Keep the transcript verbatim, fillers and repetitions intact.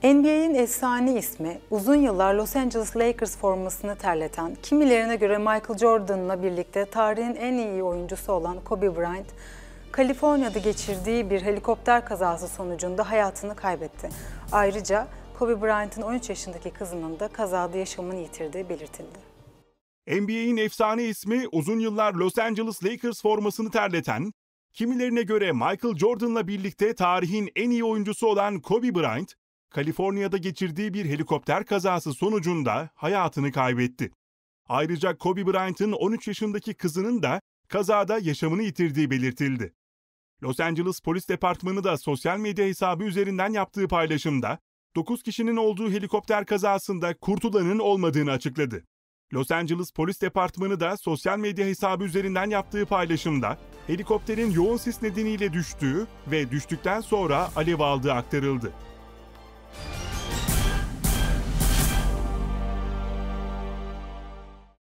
N B A'in efsane ismi, uzun yıllar Los Angeles Lakers formasını terleten, kimilerine göre Michael Jordan'la birlikte tarihin en iyi oyuncusu olan Kobe Bryant, Kaliforniya'da geçirdiği bir helikopter kazası sonucunda hayatını kaybetti. Ayrıca Kobe Bryant'ın on üç yaşındaki kızının da kazada yaşamını yitirdiği belirtildi. N B A'in efsane ismi, uzun yıllar Los Angeles Lakers formasını terleten, kimilerine göre Michael Jordan'la birlikte tarihin en iyi oyuncusu olan Kobe Bryant, Kaliforniya'da geçirdiği bir helikopter kazası sonucunda hayatını kaybetti. Ayrıca Kobe Bryant'ın on üç yaşındaki kızının da kazada yaşamını yitirdiği belirtildi. Los Angeles Polis Departmanı da sosyal medya hesabı üzerinden yaptığı paylaşımda, dokuz kişinin olduğu helikopter kazasında kurtulanın olmadığını açıkladı. Los Angeles Polis Departmanı da sosyal medya hesabı üzerinden yaptığı paylaşımda, helikopterin yoğun sis nedeniyle düştüğü ve düştükten sonra alev aldığı aktarıldı.